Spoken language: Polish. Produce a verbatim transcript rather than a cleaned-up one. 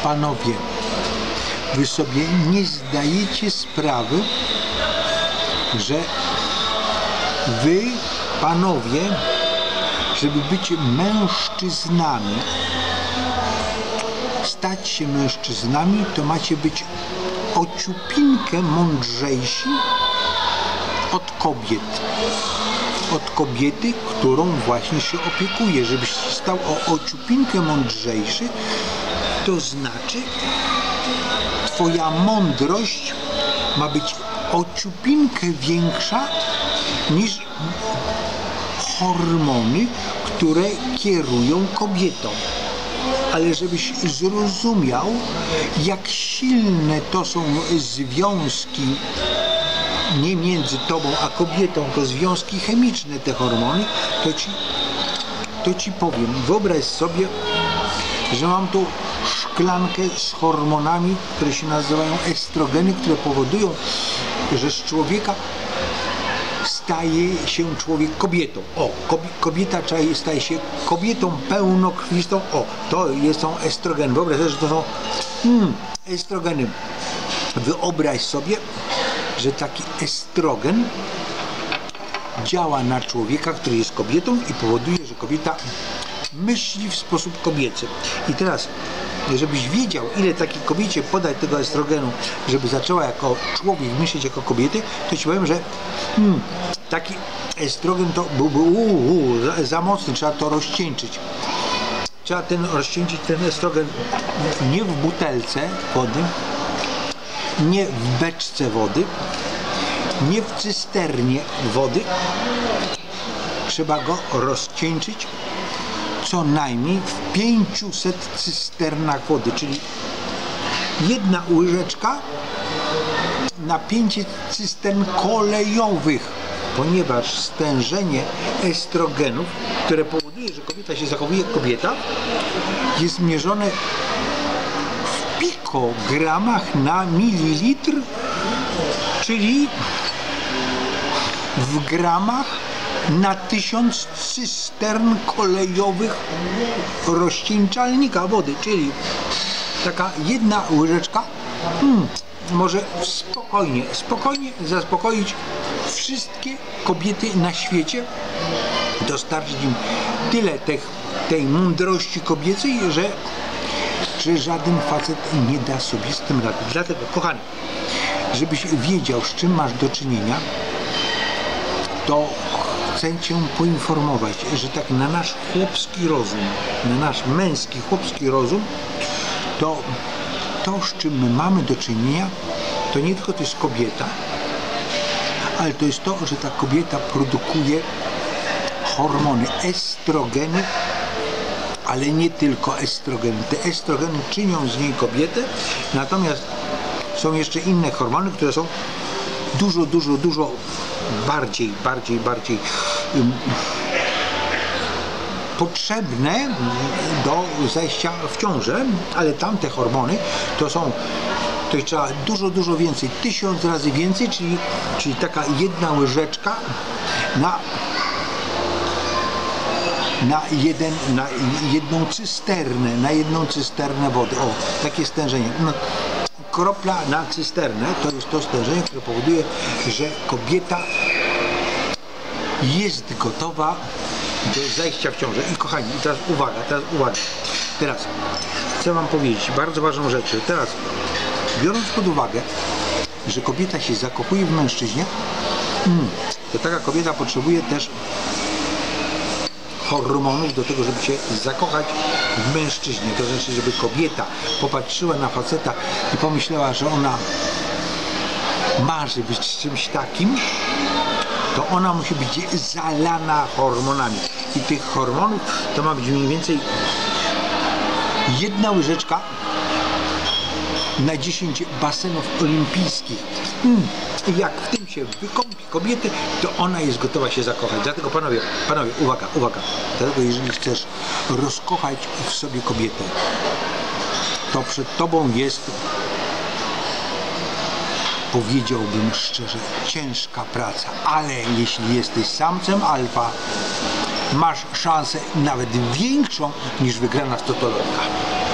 Panowie, wy sobie nie zdajecie sprawy, że wy, panowie, żeby być mężczyznami, stać się mężczyznami, to macie być o ciupinkę mądrzejsi od kobiet. Od kobiety, którą właśnie się opiekuje. Żebyś stał o, o ciupinkę mądrzejszy, to znaczy twoja mądrość ma być o ciupinkę większa niż hormony, które kierują kobietą. Ale żebyś zrozumiał, jak silne to są związki nie między tobą a kobietą, to związki chemiczne, te hormony, to ci, to ci powiem. Wyobraź sobie, że mam tu szklankę z hormonami, które się nazywają estrogeny, które powodują, że z człowieka staje się człowiek kobietą. O, kobieta staje się kobietą pełnokrwistą. O, to są estrogeny. Wyobraź sobie, że to są hmm, estrogeny. Wyobraź sobie, że taki estrogen działa na człowieka, który jest kobietą i powoduje, że kobieta myśli w sposób kobiecy. I teraz, żebyś wiedział, ile takiej kobiecie podać tego estrogenu, żeby zaczęła jako człowiek myśleć jako kobiety, to ci powiem, że hmm, taki estrogen to byłby uu, uu, za, za mocny, trzeba to rozcieńczyć. Trzeba ten rozcieńczyć ten estrogen nie w butelce wody, nie w beczce wody, nie w cysternie wody. Trzeba go rozcieńczyć co najmniej w pięciuset cysternach wody, czyli jedna łyżeczka na pięćset cystern kolejowych, ponieważ stężenie estrogenów, które powoduje, że kobieta się zachowuje jak kobieta, jest mierzone w pikogramach na mililitr, czyli w gramach na tysiąc cystern kolejowych rozcieńczalnika wody, czyli taka jedna łyżeczka hmm, może spokojnie, spokojnie zaspokoić wszystkie kobiety na świecie, dostarczyć im tyle tych, tej mądrości kobiecej, że, że żaden facet nie da sobie z tym rady. Dlatego, kochany, żebyś wiedział, z czym masz do czynienia, to chcę cię poinformować, że tak na nasz chłopski rozum, na nasz męski, chłopski rozum, to to, z czym my mamy do czynienia, to nie tylko to jest kobieta, ale to jest to, że ta kobieta produkuje hormony, estrogeny, ale nie tylko estrogeny. Te estrogeny czynią z niej kobietę, natomiast są jeszcze inne hormony, które są dużo, dużo, dużo bardziej, bardziej, bardziej um, potrzebne do zajścia w ciążę, ale tamte hormony to są, to trzeba dużo, dużo więcej, tysiąc razy więcej, czyli, czyli taka jedna łyżeczka na na, jeden, na jedną cysternę, na jedną cysternę wody. O, takie stężenie. No, kropla na cysternę to jest to stężenie, które powoduje, że kobieta jest gotowa do zajścia w ciążę. I kochani, i teraz uwaga, teraz uwaga. Teraz chcę wam powiedzieć bardzo ważną rzecz. Teraz, biorąc pod uwagę, że kobieta się zakochuje w mężczyźnie, to taka kobieta potrzebuje też hormonów do tego, żeby się zakochać w mężczyźnie. To znaczy, żeby kobieta popatrzyła na faceta i pomyślała, że ona marzy być czymś takim, to ona musi być zalana hormonami. I tych hormonów to ma być mniej więcej jedna łyżeczka na dziesięć basenów olimpijskich. Hmm. I jak w tym się wykąpi kobiety, to ona jest gotowa się zakochać. Dlatego panowie, panowie, uwaga, uwaga. Dlatego jeżeli chcesz rozkochać w sobie kobietę, to przed tobą jest, powiedziałbym szczerze, ciężka praca. Ale jeśli jesteś samcem alfa, masz szansę nawet większą niż wygrana w totolotka.